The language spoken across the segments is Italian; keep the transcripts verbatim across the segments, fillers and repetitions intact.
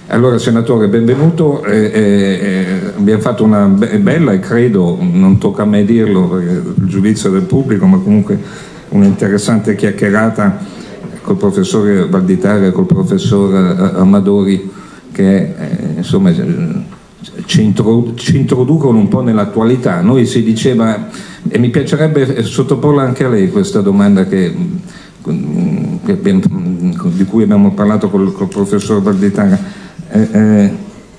Allora, senatore, benvenuto. Eh, eh, abbiamo fatto una be bella e credo, non tocca a me dirlo perché il giudizio del pubblico, ma comunque un'interessante chiacchierata col professore Valditara e col professor Amadori, che eh, insomma ci, intro ci introducono un po' nell'attualità. Noi si diceva, e mi piacerebbe sottoporla anche a lei questa domanda che, che abbiamo, di cui abbiamo parlato col, col professor Valditara. Eh, eh,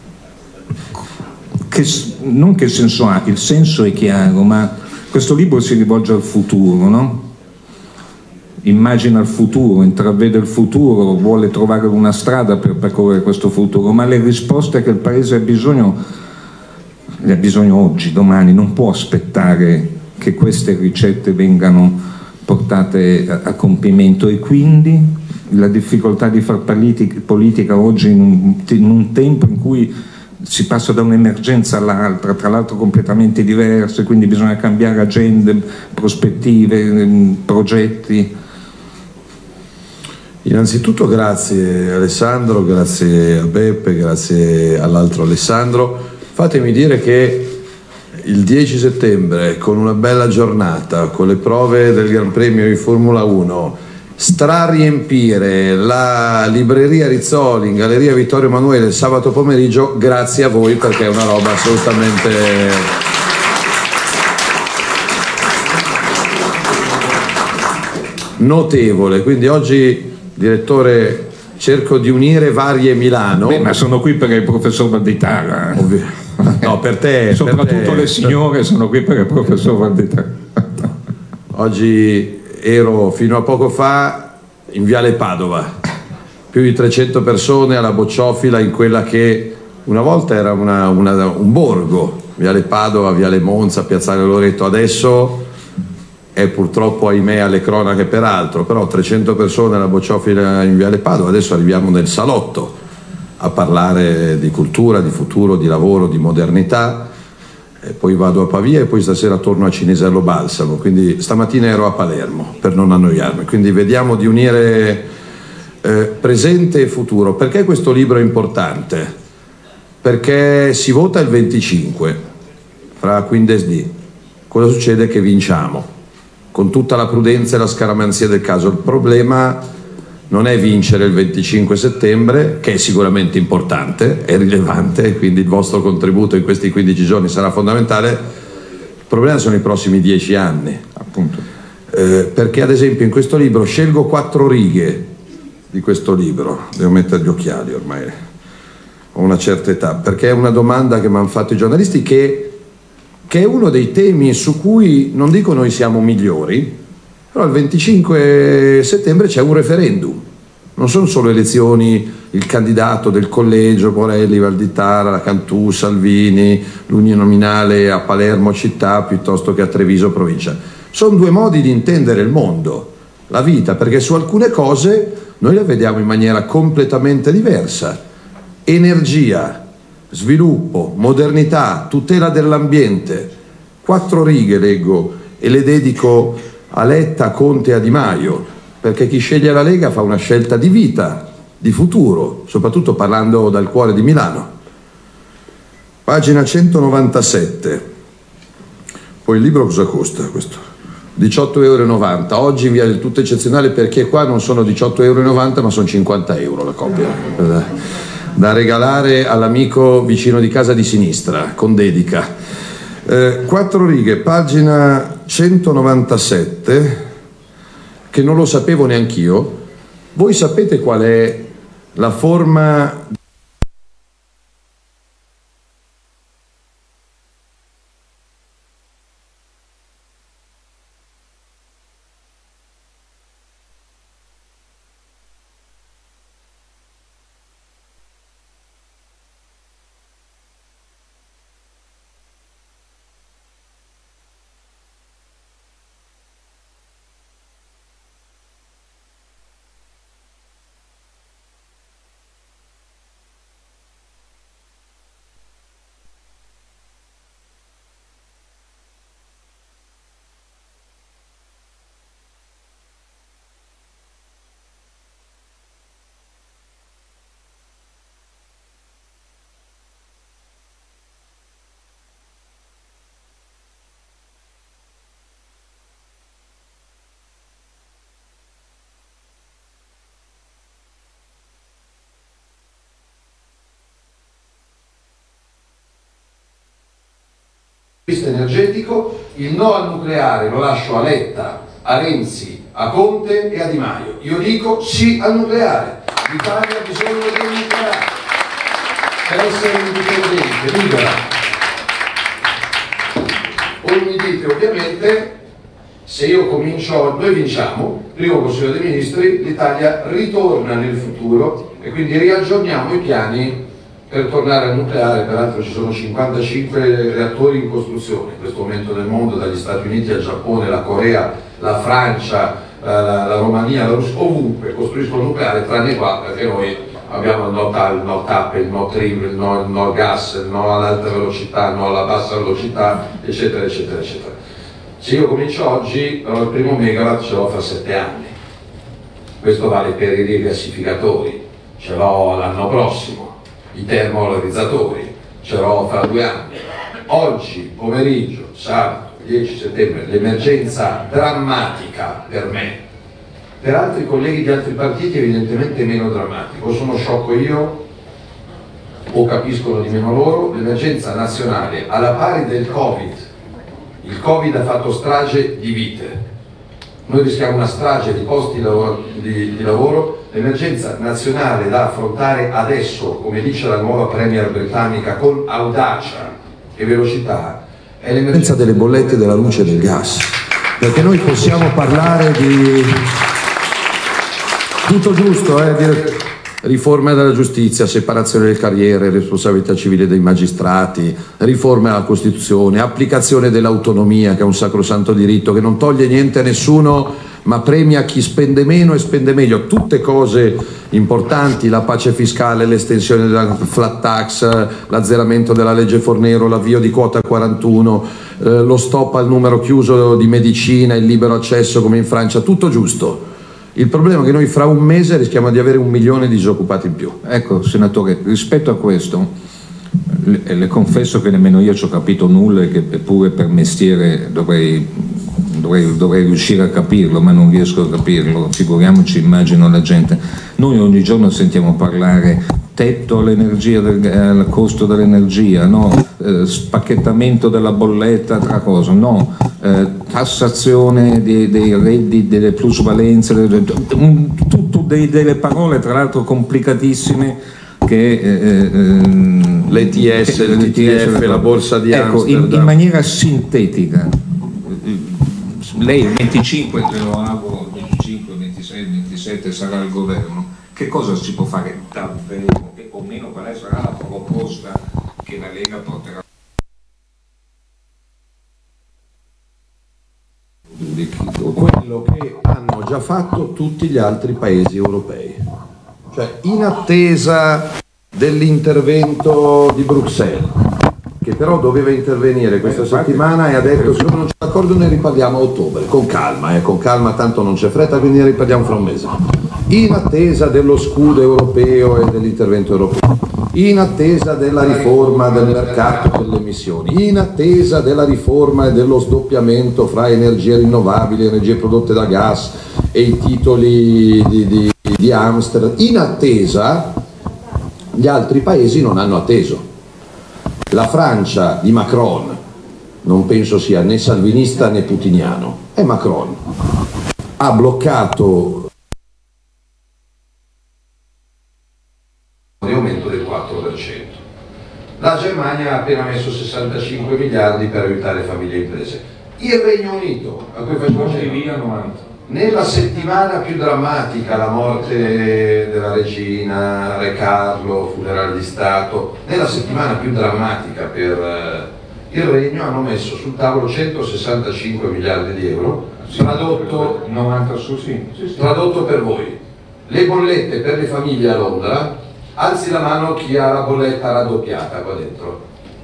che, non che senso ha, il senso è chiaro, ma questo libro si rivolge al futuro, no? Immagina il futuro, intravede il futuro, vuole trovare una strada per percorrere questo futuro, ma le risposte che il Paese ha bisogno, le ha bisogno oggi, domani, non può aspettare che queste ricette vengano portate a, a compimento, e quindi la difficoltà di far politica oggi in un, in un tempo in cui si passa da un'emergenza all'altra, tra l'altro completamente diverse, quindi bisogna cambiare agende, prospettive, progetti. Innanzitutto grazie Alessandro, grazie a Beppe, grazie all'altro Alessandro. Fatemi dire che il dieci settembre, con una bella giornata, con le prove del Gran Premio di Formula uno, strariempire la libreria Rizzoli in Galleria Vittorio Emanuele il sabato pomeriggio, grazie a voi, perché è una roba assolutamente notevole. Quindi oggi, direttore, cerco di unire Varie Milano. Beh, ma sono qui perché il professor Valditara. Ovvio. No, per te. Soprattutto per te. Le signore sono qui perché il professor Valditara. Oggi ero fino a poco fa in Viale Padova, più di trecento persone alla bocciofila in quella che una volta era una, una, un borgo, Viale Padova, Viale Monza, Piazzale Loreto. Adesso è purtroppo, ahimè, alle cronache per altro, però trecento persone alla bocciofila in Viale Padova. Adesso arriviamo nel salotto a parlare di cultura, di futuro, di lavoro, di modernità. E poi vado a Pavia e poi stasera torno a Cinisello Balsamo, quindi stamattina ero a Palermo per non annoiarmi. Quindi vediamo di unire eh, presente e futuro. Perché questo libro è importante? Perché si vota il venticinque fra Quindesdì. Cosa succede? Che vinciamo, con tutta la prudenza e la scaramanzia del caso. Il problema non è vincere il venticinque settembre, che è sicuramente importante, è rilevante, quindi il vostro contributo in questi quindici giorni sarà fondamentale. Il problema sono i prossimi dieci anni, appunto. Eh, perché ad esempio in questo libro scelgo quattro righe di questo libro, devo mettere gli occhiali ormai, ho una certa età, perché è una domanda che mi hanno fatto i giornalisti, che, che è uno dei temi su cui, non dico noi siamo migliori, però il venticinque settembre c'è un referendum, non sono solo elezioni, il candidato del collegio, Borelli, Valditara, la Cantù, Salvini, l'uninominale a Palermo città piuttosto che a Treviso provincia. Sono due modi di intendere il mondo, la vita, perché su alcune cose noi la vediamo in maniera completamente diversa. Energia, sviluppo, modernità, tutela dell'ambiente. Quattro righe leggo e le dedico a Letta, Conte e a Di Maio, perché chi sceglie la Lega fa una scelta di vita, di futuro, soprattutto parlando dal cuore di Milano. Pagina centonovantasette. Poi il libro cosa costa questo? diciotto e novanta euro. Oggi in via del tutto eccezionale, perché qua non sono diciotto e novanta euro ma sono cinquanta euro la copia, da regalare all'amico vicino di casa di sinistra, con dedica. Eh, quattro righe, pagina centonovantasette, che non lo sapevo neanch'io. Voi sapete qual è la forma energetico, il no al nucleare lo lascio a Letta, a Renzi, a Conte e a Di Maio. Io dico sì al nucleare. L'Italia ha bisogno del nucleare per essere indipendente, libera. Voi mi dite ovviamente, se io comincio, noi vinciamo, primo Consiglio dei Ministri, l'Italia ritorna nel futuro e quindi riaggiorniamo i piani per tornare al nucleare. Peraltro ci sono cinquantacinque reattori in costruzione in questo momento nel mondo, dagli Stati Uniti al Giappone, la Corea, la Francia, la, la Romania, la Russia, ovunque costruiscono nucleare, tranne qua, perché noi abbiamo il no TAP, il no TAP, il no TRIM, il no, il no al gas, il no all'alta velocità, il no alla bassa velocità, eccetera, eccetera, eccetera. Se io comincio oggi, però il primo megawatt ce l'ho fra sette anni. Questo vale per i rigassificatori, ce l'ho l'anno prossimo. I termovalorizzatori ce l'ho fra due anni. Oggi pomeriggio, sabato dieci settembre, l'emergenza drammatica per me, per altri colleghi di altri partiti evidentemente meno drammatico, o sono sciocco io o capiscono di meno loro, l'emergenza nazionale alla pari del Covid. Il Covid ha fatto strage di vite, noi rischiamo una strage di posti di lavoro, di, di lavoro. L'emergenza nazionale da affrontare adesso, come dice la nuova premier britannica, con audacia e velocità, è l'emergenza delle bollette della luce e del gas, perché noi possiamo parlare di tutto giusto, eh, dire... riforma della giustizia, separazione delle carriere, responsabilità civile dei magistrati, riforma della Costituzione, applicazione dell'autonomia, che è un sacrosanto diritto che non toglie niente a nessuno ma premia chi spende meno e spende meglio, tutte cose importanti, la pace fiscale, l'estensione della flat tax, l'azzeramento della legge Fornero, l'avvio di quota quarantuno, eh, lo stop al numero chiuso di medicina, il libero accesso come in Francia, tutto giusto. Il problema è che noi fra un mese rischiamo di avere un milione di disoccupati in più. Ecco, senatore, rispetto a questo, le, le confesso che nemmeno io ci ho capito nulla e che pure per mestiere dovrei, dovrei, dovrei riuscire a capirlo, ma non riesco a capirlo, figuriamoci, immagino la gente. Noi ogni giorno sentiamo parlare tetto all'energia, al costo dell'energia, no? eh, spacchettamento della bolletta tra cosa, no, eh, tassazione dei, dei redditi, delle plusvalenze, un, tutto dei, delle parole tra l'altro complicatissime che eh, l'E T S, l'E T F, la borsa di ecco, Amsterdam. In, in maniera sintetica, lei il venticinque, te lo auguro, il venticinque, ventisei, ventisette sarà il governo. Che cosa si può fare davvero, o meno quale sarà la proposta che la Lega porterà? Quello che hanno già fatto tutti gli altri paesi europei, cioè in attesa dell'intervento di Bruxelles, che però doveva intervenire questa settimana e ha detto se non c'è d'accordo ne riparliamo a ottobre, con calma, eh, con calma, tanto non c'è fretta, quindi ne riparliamo fra un mese. In attesa dello scudo europeo e dell'intervento europeo, in attesa della riforma del mercato delle emissioni, in attesa della riforma e dello sdoppiamento fra energie rinnovabili, energie prodotte da gas e i titoli di, di, di Amsterdam, in attesa, gli altri paesi non hanno atteso. La Francia di Macron non penso sia né salvinista né putiniano, è Macron, ha bloccato di aumento del quattro per cento. La Germania ha appena messo sessantacinque miliardi per aiutare famiglie e imprese. Il Regno Unito, a cui facciamo cenno, nella settimana più drammatica, la morte della regina, Re Carlo, funerale di Stato, nella settimana più drammatica per il Regno hanno messo sul tavolo centosessantacinque miliardi di euro, tradotto, novanta su sì. tradotto per voi. Le bollette per le famiglie a Londra, alzi la mano chi ha la bolletta raddoppiata qua dentro.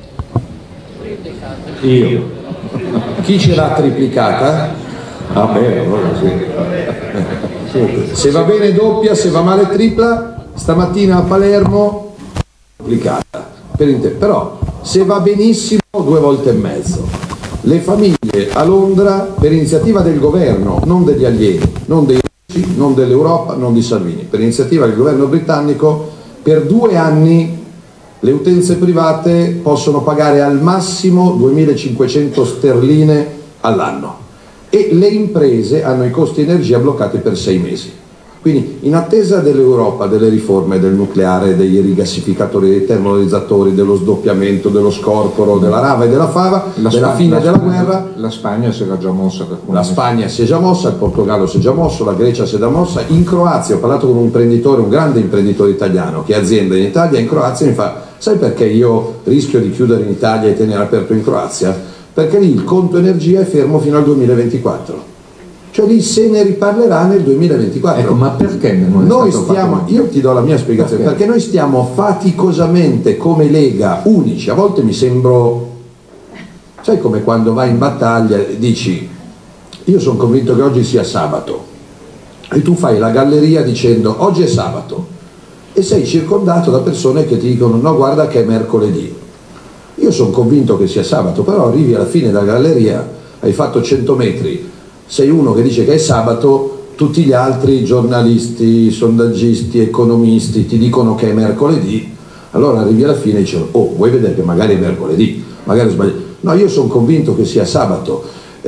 Io. Chi ce l'ha triplicata? Ah beh, allora sì. Se va bene doppia, se va male tripla, stamattina a Palermo triplicata. Per inter- però se va benissimo due volte e mezzo. Le famiglie a Londra per iniziativa del governo, non degli alieni, non dei russi, non dell'Europa, non di Salvini, per iniziativa del governo britannico per due anni le utenze private possono pagare al massimo duemilacinquecento sterline all'anno e le imprese hanno i costi energia bloccati per sei mesi. Quindi in attesa dell'Europa, delle riforme del nucleare, degli rigassificatori, dei termorizzatori, dello sdoppiamento, dello scorporo, della rava e della fava, la della Sp- fine la della Spagna, guerra. La Spagna si era già mossa. Per la Spagna si è già mossa, il Portogallo si è già mosso, la Grecia si è già mossa. In Croazia ho parlato con un imprenditore, un grande imprenditore italiano che ha azienda in Italia, in Croazia mi fa: sai perché io rischio di chiudere in Italia e tenere aperto in Croazia? Perché lì il conto energia è fermo fino al duemilaventiquattro. Cioè lì se ne riparlerà nel duemilaventiquattro. Ecco, ma perché non è noi stato stiamo, fatto? io ti do la mia spiegazione, perché? perché noi stiamo faticosamente come Lega unici, a volte mi sembro, sai, come quando vai in battaglia e dici io sono convinto che oggi sia sabato e tu fai la galleria dicendo oggi è sabato e sei circondato da persone che ti dicono no, guarda che è mercoledì. Io sono convinto che sia sabato, però arrivi alla fine della galleria, hai fatto cento metri, sei uno che dice che è sabato, tutti gli altri giornalisti, sondaggisti, economisti ti dicono che è mercoledì, allora arrivi alla fine e dici oh, vuoi vedere che magari è mercoledì, magari sbagli. No, io sono convinto che sia sabato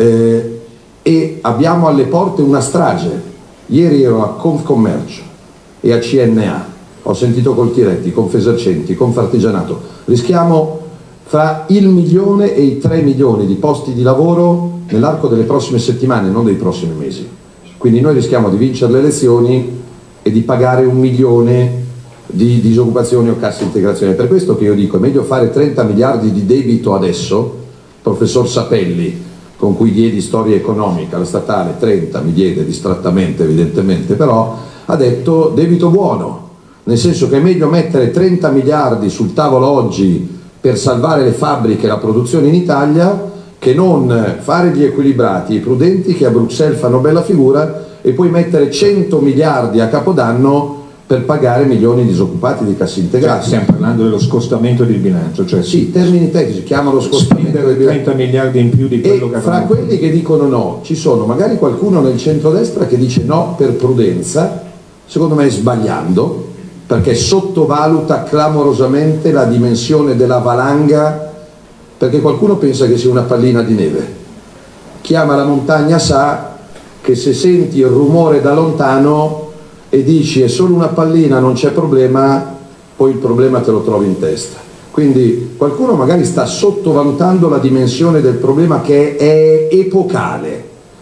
eh, e abbiamo alle porte una strage. Ieri ero a Confcommercio e a C N A, ho sentito Coltiretti, Confesercenti, Confartigianato, rischiamo fra il milione e i tre milioni di posti di lavoro nell'arco delle prossime settimane, non dei prossimi mesi. Quindi noi rischiamo di vincere le elezioni e di pagare un milione di disoccupazione o cassa integrazione. Per questo che io dico è meglio fare trenta miliardi di debito adesso. Professor Sapelli, con cui diedi storia economica, la statale trenta mi diede distrattamente evidentemente, però ha detto debito buono, nel senso che è meglio mettere trenta miliardi sul tavolo oggi per salvare le fabbriche e la produzione in Italia che non fare gli equilibrati, i prudenti che a Bruxelles fanno bella figura e poi mettere cento miliardi a Capodanno per pagare milioni di disoccupati di cassi integrati. Cioè, stiamo parlando dello scostamento del bilancio, cioè sì, termini tecnici, chiamano scostamento del bilancio. trenta miliardi in più di quello e che fra avevamo. quelli che dicono no, ci sono magari qualcuno nel centrodestra che dice no per prudenza, secondo me sbagliando, perché sottovaluta clamorosamente la dimensione della valanga, perché qualcuno pensa che sia una pallina di neve. Chi ama la montagna sa che se senti il rumore da lontano e dici è solo una pallina, non c'è problema, poi il problema te lo trovi in testa. Quindi qualcuno magari sta sottovalutando la dimensione del problema che è epocale.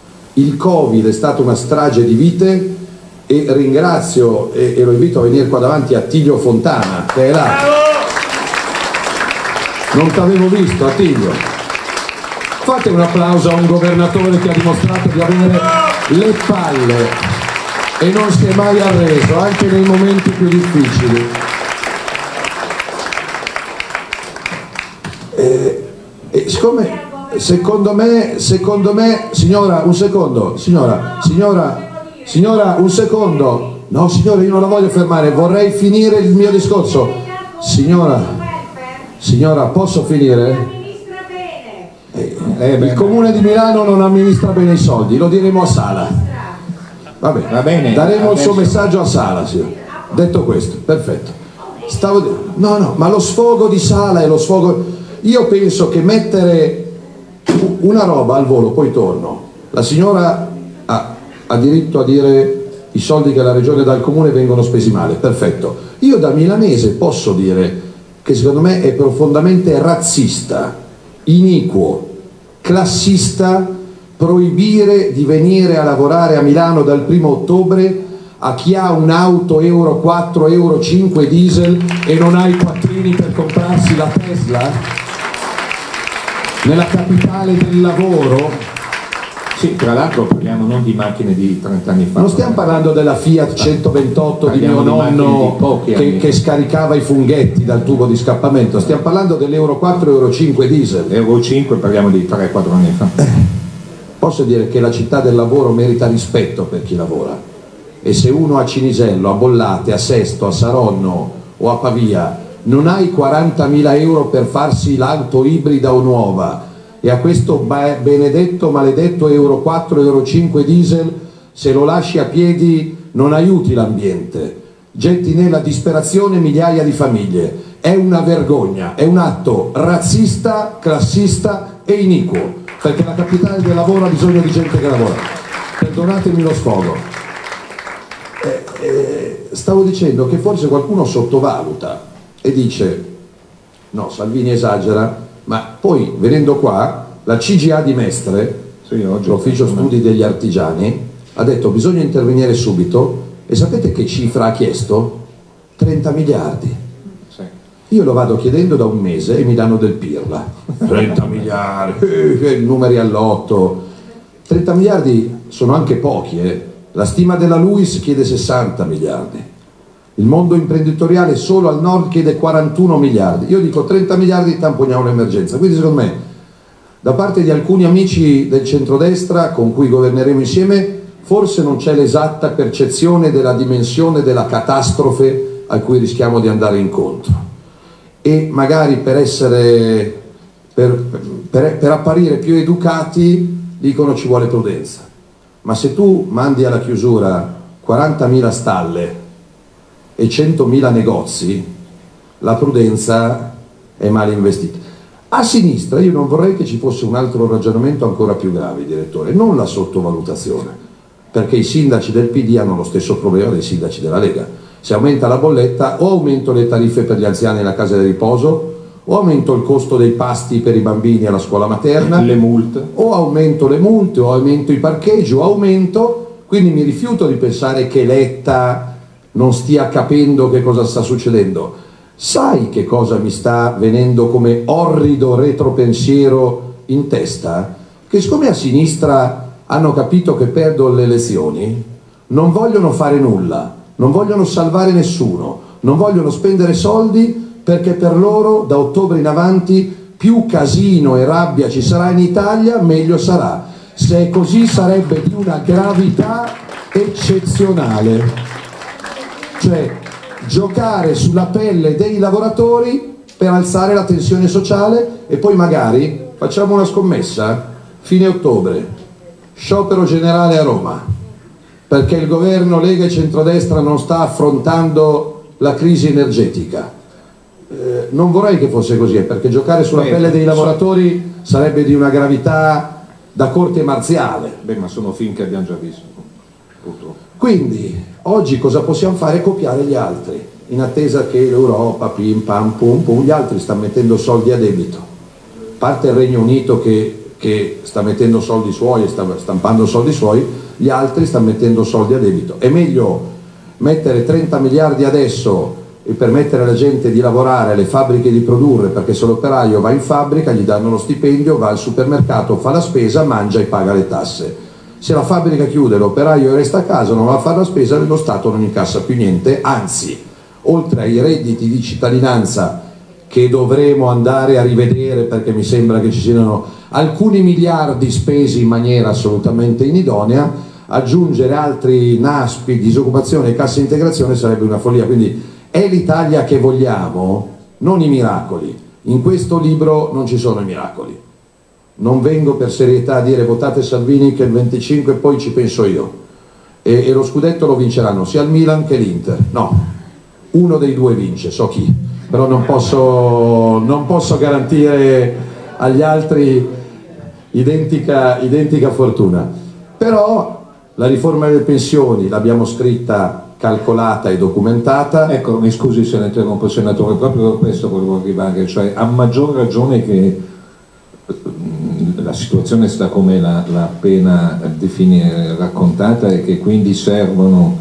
Il Covid è stata una strage di vite e ringrazio e, e lo invito a venire qua davanti Attilio Fontana che è là. Non t'avevo visto, Attilio. Fate un applauso a un governatore che ha dimostrato di avere le palle e non si è mai arreso, anche nei momenti più difficili. E, e siccome, secondo me, secondo me, signora, un secondo, signora, signora, signora, un secondo. No, signora, io non la voglio fermare, vorrei finire il mio discorso. Signora. Signora, posso finire? Eh, eh, il Comune di Milano non amministra bene i soldi, lo diremo a Sala. Va bene, Va bene, daremo adesso... il suo messaggio a Sala, signora. Detto questo, perfetto. Stavo... No, no, ma lo sfogo di Sala è lo sfogo... Io penso che mettere una roba al volo, poi torno. La signora ha, ha diritto a dire i soldi che la Regione dà al Comune vengono spesi male, perfetto. Io da milanese posso dire che secondo me è profondamente razzista, iniquo, classista proibire di venire a lavorare a Milano dal primo ottobre a chi ha un'auto euro quattro, euro cinque diesel e non ha i quattrini per comprarsi la Tesla nella capitale del lavoro. Sì, tra l'altro parliamo non di macchine di trenta anni fa. Non stiamo parlando della Fiat centoventotto di mio nonno di che, che scaricava i funghetti dal tubo di scappamento, stiamo parlando dell'euro quattro, euro cinque diesel. Euro cinque parliamo di tre quattro anni fa. Posso dire che la città del lavoro merita rispetto per chi lavora e se uno a Cinisello, a Bollate, a Sesto, a Saronno o a Pavia non ha i quarantamila euro per farsi l'auto ibrida o nuova e a questo benedetto maledetto euro quattro, euro cinque diesel, se lo lasci a piedi non aiuti l'ambiente, getti nella disperazione migliaia di famiglie. è una vergogna, è un atto razzista, classista e iniquo, perché la capitale del lavoro ha bisogno di gente che lavora. Perdonatemi lo sfogo. Eh, eh, stavo dicendo che forse qualcuno sottovaluta e dice no, Salvini esagera, ma poi venendo qua la C G A di Mestre, sì, l'Ufficio Studi degli Artigiani, ha detto bisogna intervenire subito, e sapete che cifra ha chiesto? trenta miliardi. Sì. Io lo vado chiedendo da un mese e mi danno del pirla. trenta miliardi, eh, numeri all'otto. trenta miliardi sono anche pochi, eh. La stima della Luis chiede sessanta miliardi. Il mondo imprenditoriale solo al nord chiede quarantuno miliardi. Io dico trenta miliardi, tamponiamo l'emergenza. Quindi secondo me, da parte di alcuni amici del centrodestra con cui governeremo insieme, forse non c'è l'esatta percezione della dimensione della catastrofe a cui rischiamo di andare incontro, e magari per essere per, per, per apparire più educati dicono ci vuole prudenza, ma se tu mandi alla chiusura quarantamila stalle e centomila negozi, la prudenza è male investita. A sinistra io non vorrei che ci fosse un altro ragionamento ancora più grave, direttore, non la sottovalutazione, perché i sindaci del P D hanno lo stesso problema dei sindaci della Lega. Se aumenta la bolletta, o aumento le tariffe per gli anziani nella casa di riposo, o aumento il costo dei pasti per i bambini alla scuola materna, le multe, o aumento le multe, o aumento i parcheggi, o aumento, quindi mi rifiuto di pensare che Letta non stia capendo che cosa sta succedendo. Sai che cosa mi sta venendo come orrido retropensiero in testa? Che siccome a sinistra hanno capito che perdono le elezioni, non vogliono fare nulla, non vogliono salvare nessuno, non vogliono spendere soldi, perché per loro da ottobre in avanti più casino e rabbia ci sarà in Italia, meglio sarà. Se è così sarebbe di una gravità eccezionale. Cioè, giocare sulla pelle dei lavoratori per alzare la tensione sociale, e poi magari facciamo una scommessa, fine ottobre, sciopero generale a Roma, perché il governo Lega e Centrodestra non sta affrontando la crisi energetica. Eh, non vorrei che fosse così, perché giocare sulla Beh, pelle dei lavoratori sarebbe di una gravità da corte marziale. Beh, ma sono film che abbiamo già visto, purtroppo. Quindi, oggi cosa possiamo fare? Copiare gli altri, in attesa che l'Europa, pim pam pum pum, gli altri stanno mettendo soldi a debito. Parte il Regno Unito che, che sta mettendo soldi suoi e sta stampando soldi suoi, gli altri stanno mettendo soldi a debito. È meglio mettere trenta miliardi adesso e permettere alla gente di lavorare, alle fabbriche di produrre, perché se l'operaio va in fabbrica gli danno lo stipendio, va al supermercato, fa la spesa, mangia e paga le tasse. Se la fabbrica chiude, l'operaio resta a casa, non va a fare la spesa, lo Stato non incassa più niente, anzi, oltre ai redditi di cittadinanza che dovremo andare a rivedere, perché mi sembra che ci siano alcuni miliardi spesi in maniera assolutamente inidonea, aggiungere altri NASPI, disoccupazione e cassa integrazione sarebbe una follia. Quindi è l'Italia che vogliamo, non i miracoli. In questo libro non ci sono i miracoli. Non vengo per serietà a dire votate Salvini che il venticinque e poi ci penso io, e, e lo scudetto lo vinceranno sia il Milan che l'Inter. No, uno dei due vince, so chi, però non posso, non posso garantire agli altri identica, identica fortuna. Però la riforma delle pensioni l'abbiamo scritta, calcolata e documentata. Ecco, mi scusi se ne interrompo, senatore, proprio per questo volevo arrivare, cioè a maggior ragione che la situazione sta come l'ha appena definita, raccontata, e che quindi servono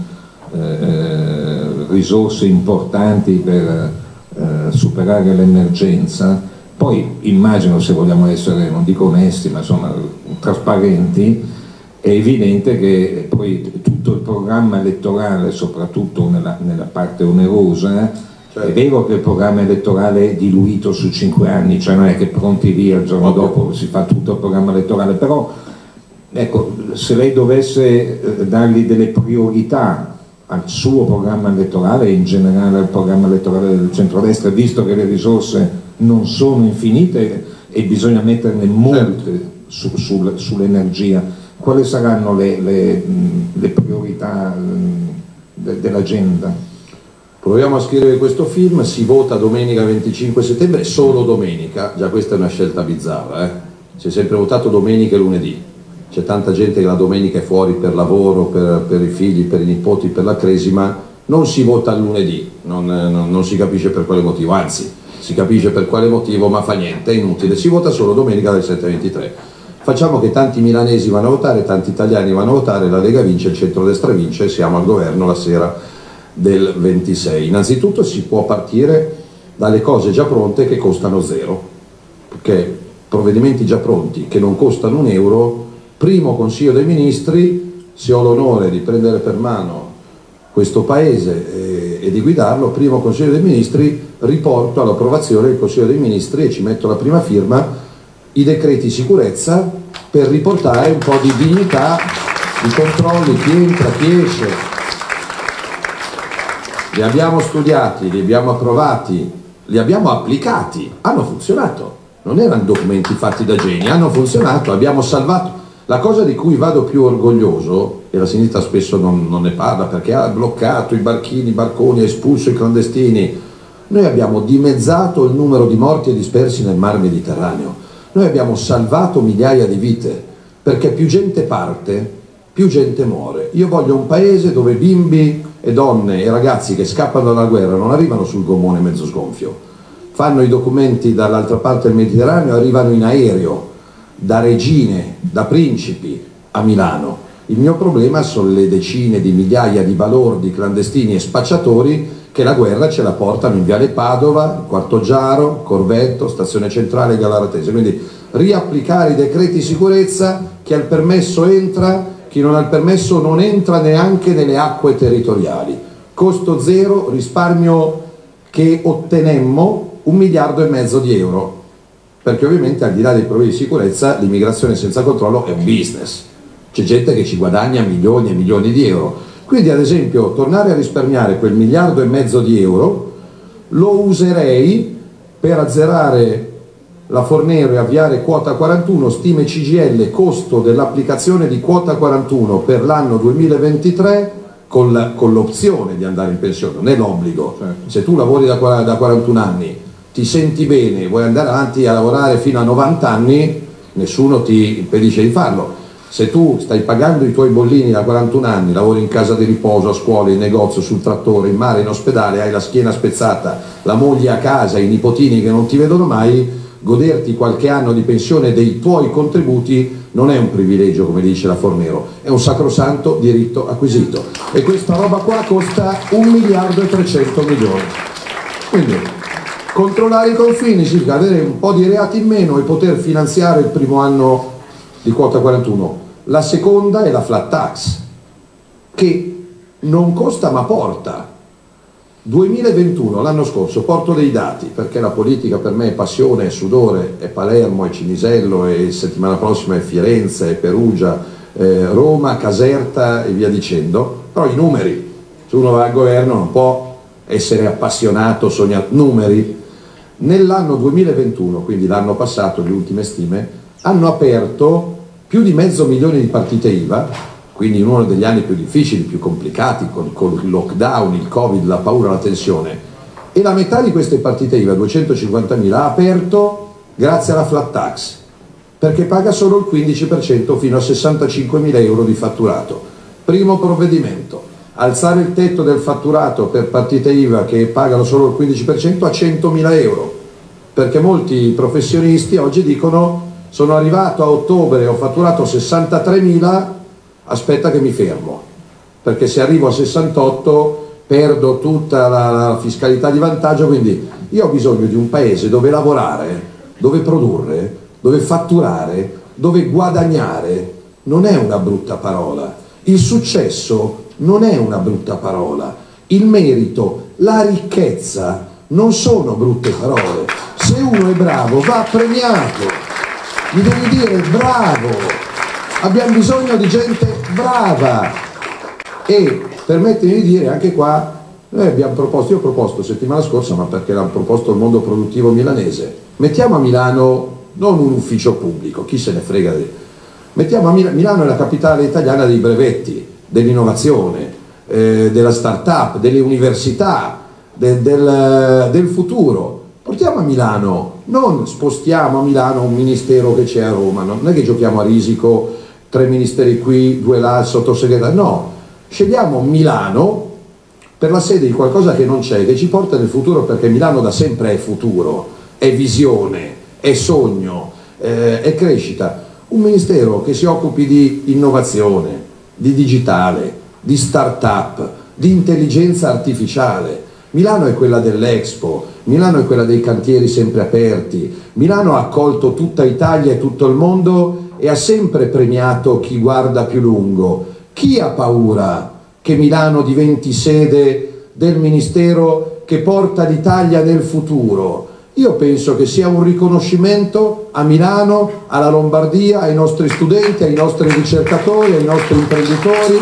eh, risorse importanti per eh, superare l'emergenza. Poi immagino, se vogliamo essere, non dico onesti, ma insomma trasparenti, è evidente che poi tutto il programma elettorale, soprattutto nella, nella parte onerosa, certo. È vero che il programma elettorale è diluito su cinque anni, cioè non è che pronti via il giorno okay. dopo si fa tutto il programma elettorale, però ecco, se lei dovesse dargli delle priorità al suo programma elettorale e in generale al programma elettorale del centrodestra, visto che le risorse non sono infinite e bisogna metterne molte certo. su, su, sull'energia, quali saranno le, le, le priorità de, dell'agenda? proviamo a scrivere questo film, si vota domenica venticinque settembre, solo domenica, già questa è una scelta bizzarra, eh? Si è sempre votato domenica e lunedì, c'è tanta gente che la domenica è fuori per lavoro, per, per i figli, per i nipoti, per la cresima, non si vota il lunedì, non, non, non si capisce per quale motivo, anzi si capisce per quale motivo, ma fa niente, è inutile, si vota solo domenica alle sette e ventitré. Facciamo che tanti milanesi vanno a votare, tanti italiani vanno a votare, la Lega vince, il centrodestra vince e siamo al governo la sera del ventisei. Innanzitutto si può partire dalle cose già pronte che costano zero, perché provvedimenti già pronti che non costano un euro, primo Consiglio dei Ministri, se ho l'onore di prendere per mano questo paese e, e di guidarlo, primo Consiglio dei Ministri, riporto all'approvazione del Consiglio dei Ministri e ci metto la prima firma i decreti sicurezza per riportare un po' di dignità, di controlli, chi entra, chi esce. Li abbiamo studiati, li abbiamo approvati, li abbiamo applicati, hanno funzionato, non erano documenti fatti da geni, hanno funzionato, abbiamo salvato. La cosa di cui vado più orgoglioso, e la sinistra spesso non, non ne parla perché ha bloccato i barchini, i barconi, ha espulso i clandestini, noi abbiamo dimezzato il numero di morti e dispersi nel mar Mediterraneo. Noi abbiamo salvato migliaia di vite, perché più gente parte, più gente muore. Io voglio un paese dove bimbi e donne e ragazzi che scappano dalla guerra non arrivano sul gommone mezzo sgonfio, fanno i documenti dall'altra parte del Mediterraneo, arrivano in aereo, da regine, da principi a Milano. Il mio problema sono le decine di migliaia di balordi, clandestini e spacciatori che la guerra ce la portano in Viale Padova, Quarto Giaro, Corvetto, Stazione Centrale, Galaratese. Quindi riapplicare i decreti sicurezza, chi ha il permesso entra, chi non ha il permesso non entra neanche nelle acque territoriali. Costo zero, risparmio che ottenemmo un miliardo e mezzo di euro, perché ovviamente al di là dei problemi di sicurezza l'immigrazione senza controllo è un business, c'è gente che ci guadagna milioni e milioni di euro. Quindi ad esempio tornare a risparmiare quel miliardo e mezzo di euro lo userei per azzerare la Fornero e avviare quota quarantuno, stime C G I L, costo dell'applicazione di quota quarantuno per l'anno duemilaventitré con l'opzione di andare in pensione, non è l'obbligo. Se tu lavori da, da quarantuno anni, ti senti bene, vuoi andare avanti a lavorare fino a novanta anni, nessuno ti impedisce di farlo. Se tu stai pagando i tuoi bollini da quarantuno anni, lavori in casa di riposo, a scuola, in negozio, sul trattore, in mare, in ospedale, hai la schiena spezzata, la moglie a casa, i nipotini che non ti vedono mai, goderti qualche anno di pensione dei tuoi contributi non è un privilegio, come dice la Fornero, è un sacrosanto diritto acquisito. E questa roba qua costa un miliardo e trecento milioni. Quindi controllare i confini significa avere un po' di reati in meno e poter finanziare il primo anno di quota quarantuno. La seconda è la flat tax, che non costa ma porta. duemilaventuno, l'anno scorso, porto dei dati, perché la politica per me è passione, è sudore, è Palermo, è Cinisello, e settimana prossima è Firenze, è Perugia, eh, Roma, Caserta e via dicendo, però i numeri, se uno va al governo non può essere appassionato, sognare numeri. Nell'anno duemilaventuno, quindi l'anno passato, le ultime stime, hanno aperto più di mezzo milione di partite I V A, quindi in uno degli anni più difficili, più complicati, con, con il lockdown, il Covid, la paura, la tensione, e la metà di queste partite I V A, duecentocinquantamila, ha aperto grazie alla flat tax, perché paga solo il quindici per cento fino a sessantacinquemila euro di fatturato. Primo provvedimento, alzare il tetto del fatturato per partite I V A che pagano solo il quindici per cento a centomila euro, perché molti professionisti oggi dicono: sono arrivato a ottobre, ho fatturato sessantatremila, aspetta che mi fermo, perché se arrivo a sessantotto perdo tutta la, la fiscalità di vantaggio. Quindi io ho bisogno di un paese dove lavorare, dove produrre, dove fatturare, dove guadagnare non è una brutta parola. Il successo non è una brutta parola. Il merito, la ricchezza non sono brutte parole. Se uno è bravo va premiato. Gli devi dire bravo, abbiamo bisogno di gente brava. E permettetemi di dire anche qua, noi abbiamo proposto, io ho proposto settimana scorsa, ma perché l'ha proposto il mondo produttivo milanese, mettiamo a Milano non un ufficio pubblico, chi se ne frega di... mettiamo a Milano, Milano è la capitale italiana dei brevetti, dell'innovazione, eh, della start-up, delle università, del, del, del futuro. Portiamo a Milano, non spostiamo a Milano un ministero che c'è a Roma, non è che giochiamo a risico, tre ministeri qui, due là, il sottosegretario, no, scegliamo Milano per la sede di qualcosa che non c'è, che ci porta nel futuro, perché Milano da sempre è futuro, è visione, è sogno, eh, è crescita. Un ministero che si occupi di innovazione, di digitale, di start-up, di intelligenza artificiale. Milano è quella dell'Expo, Milano è quella dei cantieri sempre aperti, Milano ha accolto tutta Italia e tutto il mondo e ha sempre premiato chi guarda più lungo. Chi ha paura che Milano diventi sede del ministero che porta l'Italia nel futuro? Io penso che sia un riconoscimento a Milano, alla Lombardia, ai nostri studenti, ai nostri ricercatori, ai nostri imprenditori.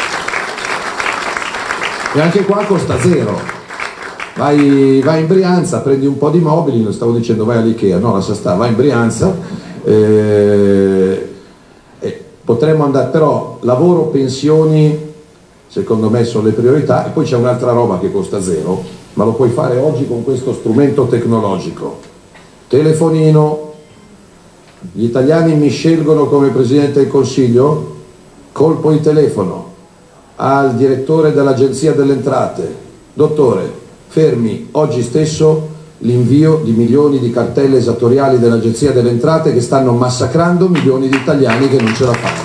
E anche qua costa zero. Vai, vai in Brianza, prendi un po' di mobili, non stavo dicendo vai all'Ikea, no, lascia stare, vai in Brianza, eh, eh, potremmo andare, però lavoro, pensioni, secondo me sono le priorità, e poi c'è un'altra roba che costa zero, ma lo puoi fare oggi con questo strumento tecnologico. Telefonino, gli italiani mi scelgono come Presidente del Consiglio, colpo di telefono al direttore dell'Agenzia delle Entrate: dottore, fermi oggi stesso l'invio di milioni di cartelle esattoriali dell'Agenzia delle Entrate che stanno massacrando milioni di italiani che non ce la fanno.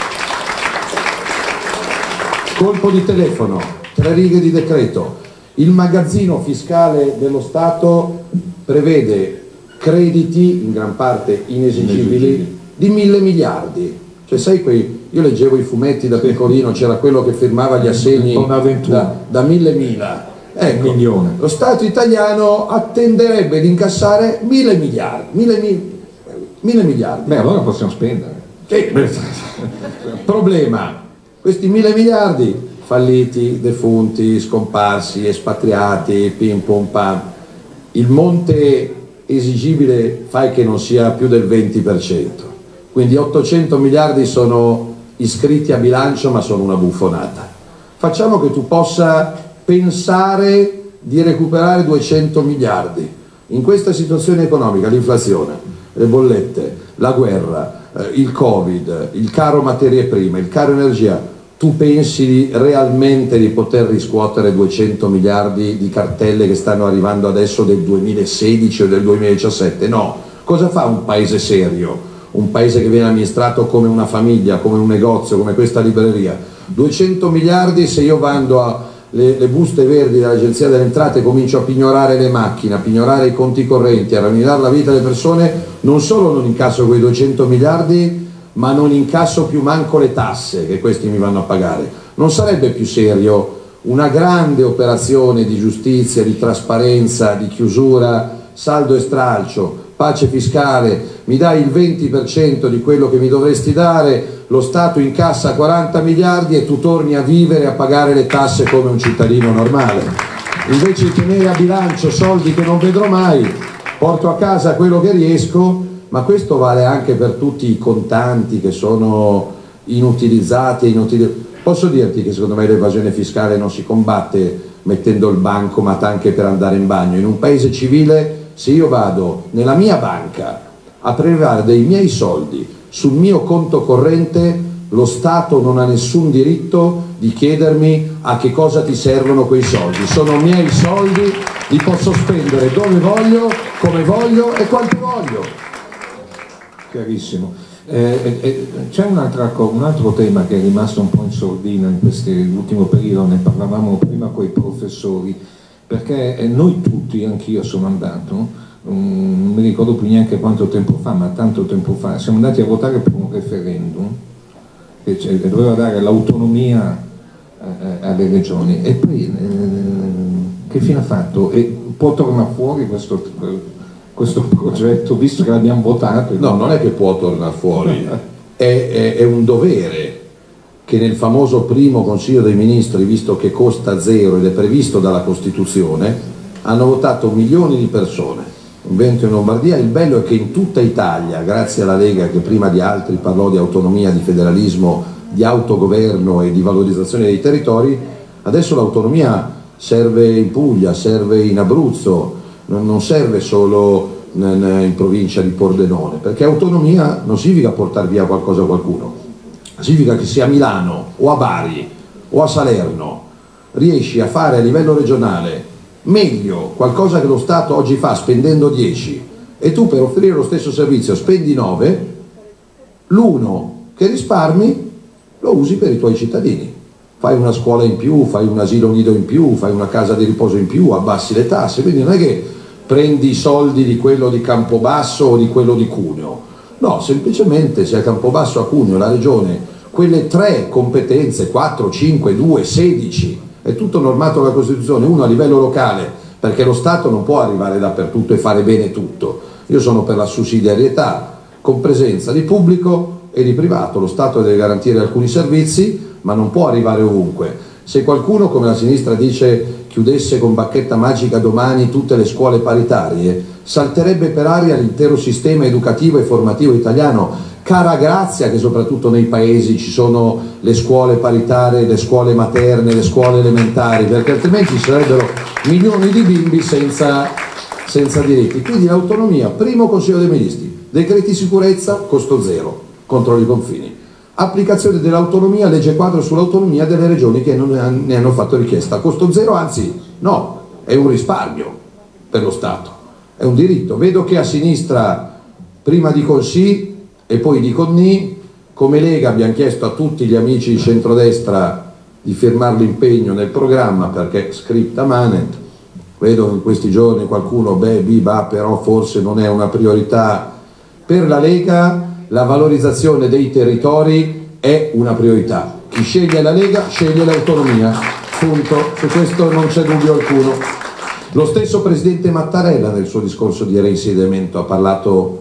Colpo di telefono, tre righe di decreto. Il magazzino fiscale dello Stato prevede crediti, in gran parte inesigibili, di mille miliardi. Cioè, sai, quei, io leggevo i fumetti da piccolino, c'era quello che firmava gli assegni da, da mille mila. Ecco, lo Stato italiano attenderebbe di incassare mille miliardi, mille, mille, mille miliardi. Beh, allora possiamo spendere. Sì. Problema, questi mille miliardi falliti, defunti, scomparsi, espatriati, pim pum pam, il monte esigibile fai che non sia più del venti per cento, quindi ottocento miliardi sono iscritti a bilancio ma sono una buffonata. Facciamo che tu possa pensare di recuperare duecento miliardi in questa situazione economica, l'inflazione, le bollette, la guerra, eh, il Covid, il caro materie prime, il caro energia. Tu pensi realmente di poter riscuotere duecento miliardi di cartelle che stanno arrivando adesso del duemilasedici o del duemiladiciassette? No. Cosa fa un paese serio? Un paese che viene amministrato come una famiglia, come un negozio, come questa libreria? duecento miliardi, se io vado a Le, le buste verdi dell'Agenzia delle Entrate, comincio a pignorare le macchine, a pignorare i conti correnti, a rovinare la vita delle persone, non solo non incasso quei duecento miliardi, ma non incasso più manco le tasse che questi mi vanno a pagare. Non sarebbe più serio una grande operazione di giustizia, di trasparenza, di chiusura, saldo e stralcio, pace fiscale, mi dai il venti per cento di quello che mi dovresti dare, lo Stato incassa quaranta miliardi e tu torni a vivere e a pagare le tasse come un cittadino normale. Invece di tenere a bilancio soldi che non vedrò mai, porto a casa quello che riesco, ma questo vale anche per tutti i contanti che sono inutilizzati e inutili... Posso dirti che secondo me l'evasione fiscale non si combatte mettendo il bancomat anche per andare in bagno. In un paese civile, se io vado nella mia banca a prelevare dei miei soldi sul mio conto corrente, lo Stato non ha nessun diritto di chiedermi a che cosa ti servono quei soldi. Sono miei soldi, li posso spendere dove voglio, come voglio e quanto voglio. Chiarissimo. Eh, eh, c'è un altro, un altro tema che è rimasto un po' in sordina in quest'ultimo periodo, ne parlavamo prima con i professori, perché noi tutti, anch'io sono andato, non mi ricordo più neanche quanto tempo fa, ma tanto tempo fa, siamo andati a votare per un referendum che, che doveva dare l'autonomia eh, alle regioni, e poi eh, che fine ha fatto? E può tornare fuori questo, questo progetto, visto che l'abbiamo votato? No, non è che può tornare fuori, è, è, è un dovere che nel famoso primo Consiglio dei Ministri, visto che costa zero ed è previsto dalla Costituzione, hanno votato milioni di persone in Veneto e in Lombardia. Il bello è che in tutta Italia, grazie alla Lega che prima di altri parlò di autonomia, di federalismo, di autogoverno e di valorizzazione dei territori, adesso l'autonomia serve in Puglia, serve in Abruzzo, non serve solo in provincia di Pordenone, perché autonomia non significa portare via qualcosa a qualcuno, significa che se a Milano o a Bari o a Salerno riesci a fare a livello regionale meglio qualcosa che lo Stato oggi fa spendendo dieci e tu per offrire lo stesso servizio spendi nove, l'uno che risparmi lo usi per i tuoi cittadini, fai una scuola in più, fai un asilo nido in più, fai una casa di riposo in più, abbassi le tasse, quindi non è che prendi i soldi di quello di Campobasso o di quello di Cuneo, no, semplicemente se a Campobasso, a Cuneo, la regione, quelle tre competenze, quattro, cinque, due, sedici, è tutto normato dalla Costituzione, uno a livello locale, perché lo Stato non può arrivare dappertutto e fare bene tutto. Io sono per la sussidiarietà, con presenza di pubblico e di privato, lo Stato deve garantire alcuni servizi, ma non può arrivare ovunque. Se qualcuno, come la sinistra dice, chiudesse con bacchetta magica domani tutte le scuole paritarie, salterebbe per aria l'intero sistema educativo e formativo italiano. Cara grazia che soprattutto nei paesi ci sono le scuole paritarie, le scuole materne, le scuole elementari, perché altrimenti ci sarebbero milioni di bimbi senza, senza diritti. Quindi l'autonomia, primo Consiglio dei Ministri, decreti sicurezza, costo zero, controlli i confini. Applicazione dell'autonomia, legge quadro sull'autonomia delle regioni che non ne hanno fatto richiesta, costo zero, anzi no, è un risparmio per lo Stato, è un diritto. Vedo che a sinistra prima dicono sì e poi dicono ni. Come Lega abbiamo chiesto a tutti gli amici di centrodestra di firmare l'impegno nel programma perché scripta manet. Vedo in questi giorni qualcuno, beh, biba, però forse non è una priorità. Per la Lega la valorizzazione dei territori è una priorità. Chi sceglie la Lega sceglie l'autonomia, punto. Su questo non c'è dubbio alcuno. Lo stesso presidente Mattarella nel suo discorso di reinsediamento ha parlato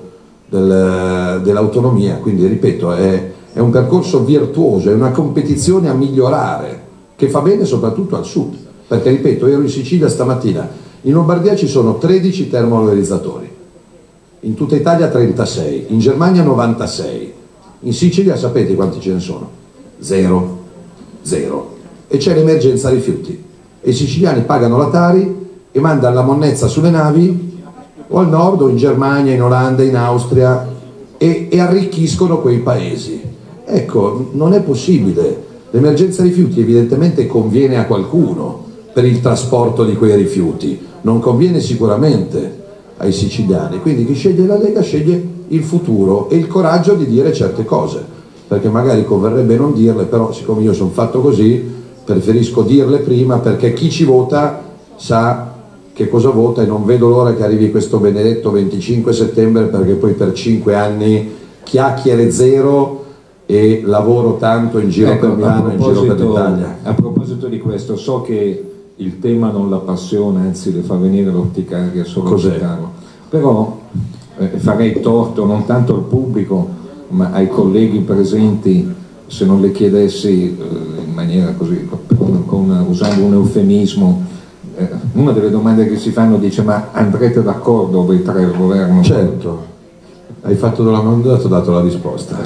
del, dell'autonomia, quindi ripeto, è, è un percorso virtuoso, è una competizione a migliorare che fa bene soprattutto al sud, perché ripeto, ero in Sicilia stamattina, in Lombardia ci sono tredici termovalorizzatori, in tutta Italia trentasei, in Germania novantasei, in Sicilia sapete quanti ce ne sono? Zero, zero. E c'è l'emergenza rifiuti e i siciliani pagano la Tari e mandano la monnezza sulle navi o al nord o in Germania, in Olanda, in Austria e, e arricchiscono quei paesi. Ecco, non è possibile. L'emergenza rifiuti evidentemente conviene a qualcuno per il trasporto di quei rifiuti, non conviene sicuramente ai siciliani, quindi chi sceglie la Lega sceglie il futuro e il coraggio di dire certe cose, perché magari converrebbe non dirle, però siccome io sono fatto così preferisco dirle prima, perché chi ci vota sa che cosa vota e non vedo l'ora che arrivi questo benedetto venticinque settembre, perché poi per cinque anni chiacchiere zero e lavoro tanto in giro ecco, per Milano e in giro per l'Italia. A proposito di questo, so che il tema non la passiona, anzi le fa venire l'orticaria solo citarlo, però eh, farei torto non tanto al pubblico ma ai colleghi presenti se non le chiedessi eh, in maniera così, con, con, usando un eufemismo, eh, una delle domande che si fanno dice: ma andrete d'accordo voi tre al governo? Certo, hai fatto la domanda, ti ho dato la risposta.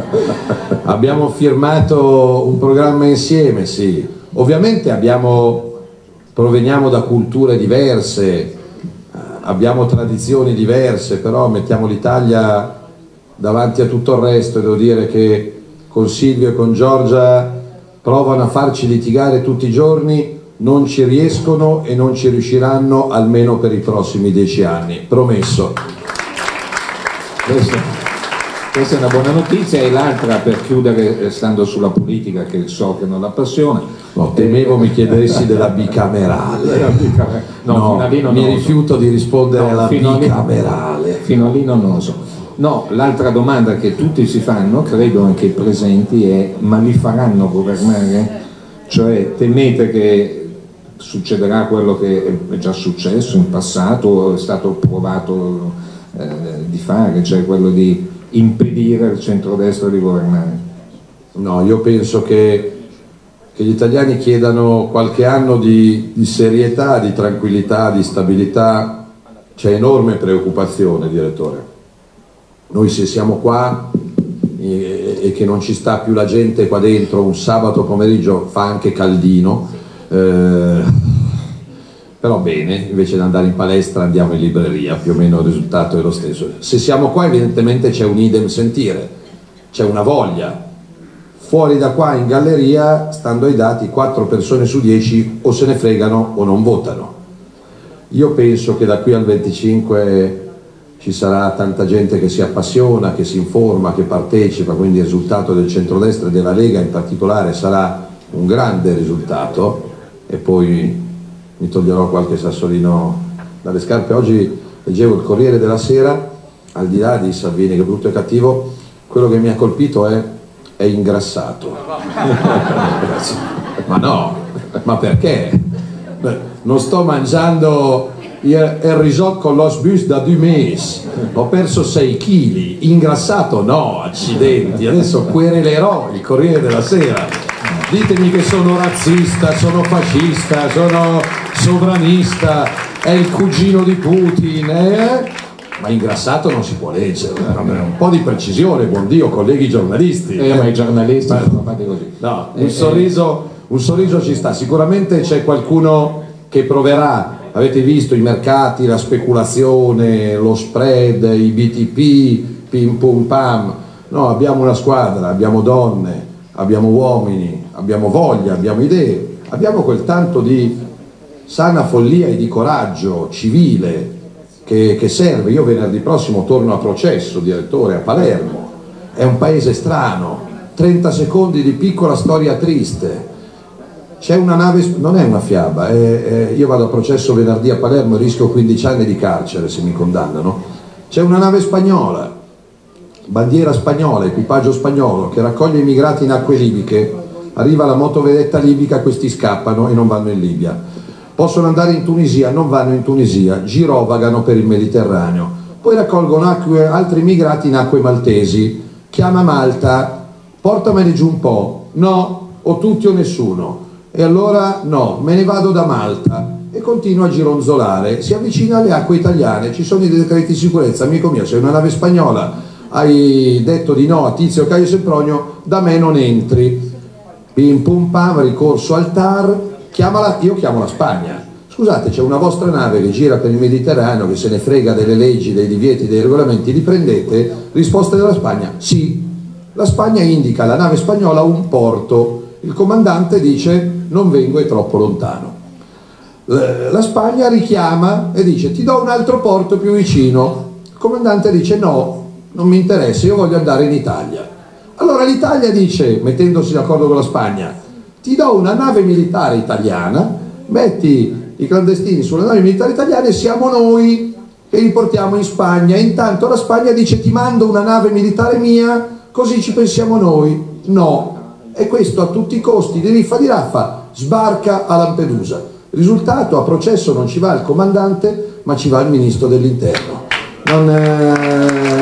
Abbiamo firmato un programma insieme, sì, ovviamente abbiamo proveniamo da culture diverse, abbiamo tradizioni diverse, però mettiamo l'Italia davanti a tutto il resto e devo dire che con Silvio e con Giorgia provano a farci litigare tutti i giorni, non ci riescono e non ci riusciranno almeno per i prossimi dieci anni, promesso. Questa, questa è una buona notizia, e l'altra, per chiudere, stando sulla politica che so che non la appassiona. No, temevo mi chiedessi della bicamerale. No, no, fino a lì non mi oso. rifiuto di rispondere no, alla fino bicamerale. A lì, fino a lì non oso. No, l'altra domanda che tutti si fanno, credo anche i presenti, è: ma li faranno governare? Cioè, temete che succederà quello che è già successo in passato, è stato provato eh, di fare, cioè quello di impedire al centrodestra di governare? No, io penso che che gli italiani chiedano qualche anno di, di serietà, di tranquillità, di stabilità. C'è enorme preoccupazione, direttore. Noi se siamo qua e, e che non ci sta più la gente qua dentro un sabato pomeriggio, fa anche caldino, eh, però bene, invece di andare in palestra andiamo in libreria, più o meno il risultato è lo stesso. Se siamo qua evidentemente c'è un idem sentire, c'è una voglia. Fuori da qua in galleria, stando ai dati, quattro persone su dieci o se ne fregano o non votano. Io penso che da qui al venticinque ci sarà tanta gente che si appassiona, che si informa, che partecipa, quindi il risultato del centrodestra e della Lega in particolare sarà un grande risultato, e poi mi toglierò qualche sassolino dalle scarpe. Oggi leggevo il Corriere della Sera, al di là di Salvini che è brutto e cattivo, quello che mi ha colpito è è ingrassato. Ma no, ma perché? Non sto mangiando il risotto con lo sbus da due mesi, ho perso sei chili, ingrassato no, accidenti, adesso querelerò il Corriere della Sera. Ditemi che sono razzista, sono fascista, sono sovranista, è il cugino di Putin, eh? Ma ingrassato non si può leggere, un po' di precisione, buon Dio, colleghi giornalisti. Eh, ma i giornalisti ma, sono fatti così. No, un, eh, sorriso, un sorriso ci sta, sicuramente c'è qualcuno che proverà, avete visto i mercati, la speculazione, lo spread, i B T P, pim pum pam. No, abbiamo una squadra, abbiamo donne, abbiamo uomini, abbiamo voglia, abbiamo idee, abbiamo quel tanto di sana follia e di coraggio civile Che, che serve. Io venerdì prossimo torno a Processo, direttore, a Palermo. È un paese strano, trenta secondi di piccola storia triste. C'è una nave, non è una fiaba, è, è, io vado a Processo venerdì a Palermo e rischio quindici anni di carcere se mi condannano. C'è una nave spagnola, bandiera spagnola, equipaggio spagnolo, che raccoglie immigrati in acque libiche. Arriva la motovedetta libica, questi scappano e non vanno in Libia. Possono andare in Tunisia, non vanno in Tunisia, girovagano per il Mediterraneo, poi raccolgono acque, altri immigrati in acque maltesi, chiama Malta, portameli giù un po', no, o tutti o nessuno, e allora no, me ne vado da Malta, e continua a gironzolare, si avvicina alle acque italiane, ci sono i decreti di sicurezza, amico mio, sei una nave spagnola, hai detto di no a Tizio, Caio e Sempronio, da me non entri, pim pum pam, ricorso al T A R, chiamala, io chiamo la Spagna, scusate c'è una vostra nave che gira per il Mediterraneo che se ne frega delle leggi, dei divieti, dei regolamenti, li prendete? Risposta della Spagna, sì. La Spagna indica alla nave spagnola un porto, il comandante dice non vengo, è troppo lontano. La Spagna richiama e dice ti do un altro porto più vicino, il comandante dice no, non mi interessa, io voglio andare in Italia. Allora l'Italia dice, mettendosi d'accordo con la Spagna, ti do una nave militare italiana, metti i clandestini sulle navi militari italiane e siamo noi che li portiamo in Spagna. Intanto la Spagna dice ti mando una nave militare mia, così ci pensiamo noi. No, e questo a tutti i costi, di riffa di raffa, sbarca a Lampedusa. Risultato, a Processo non ci va il comandante, ma ci va il ministro dell'interno. Non è...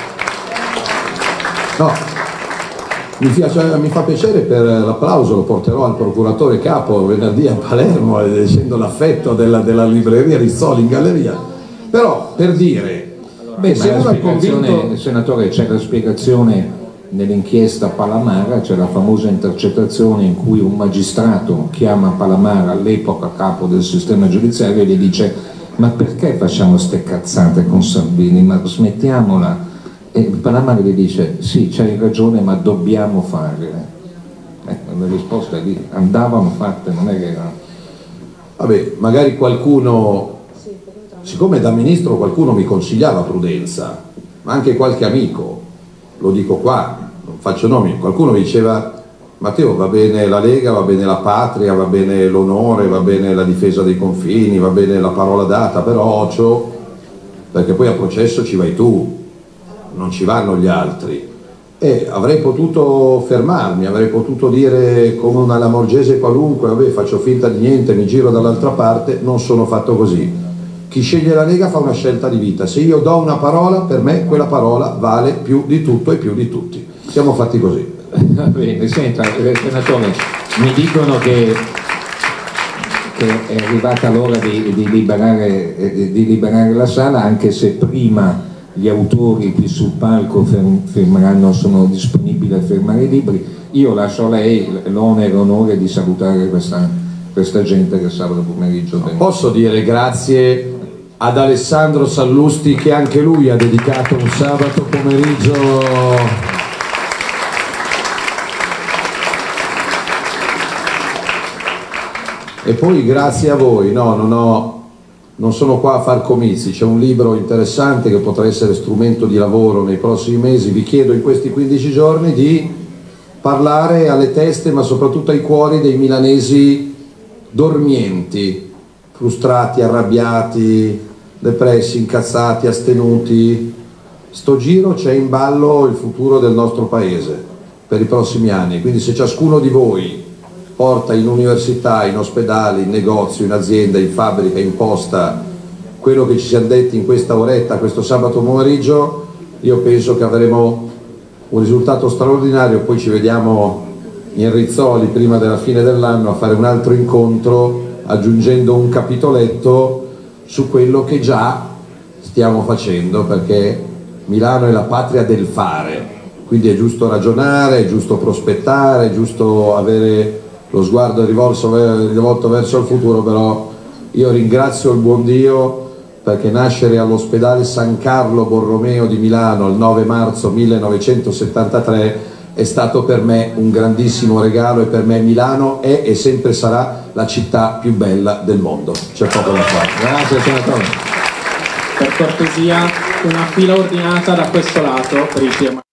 No. Mi, piace, mi fa piacere per l'applauso, lo porterò al procuratore capo venerdì a Palermo, essendo l'affetto della, della libreria Rizzoli in galleria. Però per dire, beh, se uno è convinto, senatore, c'è la spiegazione nell'inchiesta Palamara, c'è la famosa intercettazione in cui un magistrato chiama Palamara, all'epoca capo del sistema giudiziario, e gli dice ma perché facciamo ste cazzate con Salvini, ma smettiamola. E Palamara gli dice sì, c'hai ragione, ma dobbiamo farle. Ecco, la risposta è lì, andavano fatte, non è che era... Vabbè, magari qualcuno, siccome da ministro qualcuno mi consigliava prudenza, ma anche qualche amico, lo dico qua, non faccio nomi, qualcuno mi diceva Matteo va bene la Lega, va bene la patria, va bene l'onore, va bene la difesa dei confini, va bene la parola data, però occhio, perché poi a Processo ci vai tu, non ci vanno gli altri. E avrei potuto fermarmi, avrei potuto dire come una lamorgese qualunque, vabbè faccio finta di niente, mi giro dall'altra parte, non sono fatto così. Chi sceglie la Lega fa una scelta di vita, se io do una parola, per me quella parola vale più di tutto e più di tutti. Siamo fatti così. Va bene, senta, senatore, mi dicono che, che è arrivata l'ora di, di, liberare, di liberare la sala, anche se prima gli autori qui sul palco firmeranno, sono disponibili a firmare i libri. Io lascio a lei l'onere e l'onore di salutare questa questa gente che sabato pomeriggio viene. Posso dire grazie ad Alessandro Sallusti, che anche lui ha dedicato un sabato pomeriggio e poi grazie a voi. No, non, ho, non sono qua a far comizi, c'è un libro interessante che potrà essere strumento di lavoro nei prossimi mesi. Vi chiedo in questi quindici giorni di parlare alle teste ma soprattutto ai cuori dei milanesi dormienti, frustrati, arrabbiati, depressi, incazzati, astenuti. Sto giro c'è in ballo il futuro del nostro paese per i prossimi anni, quindi se ciascuno di voi porta in università, in ospedali, in negozio, in azienda, in fabbrica, in posta quello che ci siamo detti in questa oretta, questo sabato pomeriggio, io penso che avremo un risultato straordinario. Poi ci vediamo in Rizzoli prima della fine dell'anno a fare un altro incontro, aggiungendo un capitoletto su quello che già stiamo facendo, perché Milano è la patria del fare, quindi è giusto ragionare, è giusto prospettare, è giusto avere lo sguardo rivolto, rivolto verso il futuro. Però io ringrazio il buon Dio, perché nascere all'ospedale San Carlo Borromeo di Milano il nove marzo millenovecentosettantatré è stato per me un grandissimo regalo, e per me Milano è e sempre sarà la città più bella del mondo. C'è poco da fare. Grazie senatore. Per cortesia, una fila ordinata da questo lato per il P M.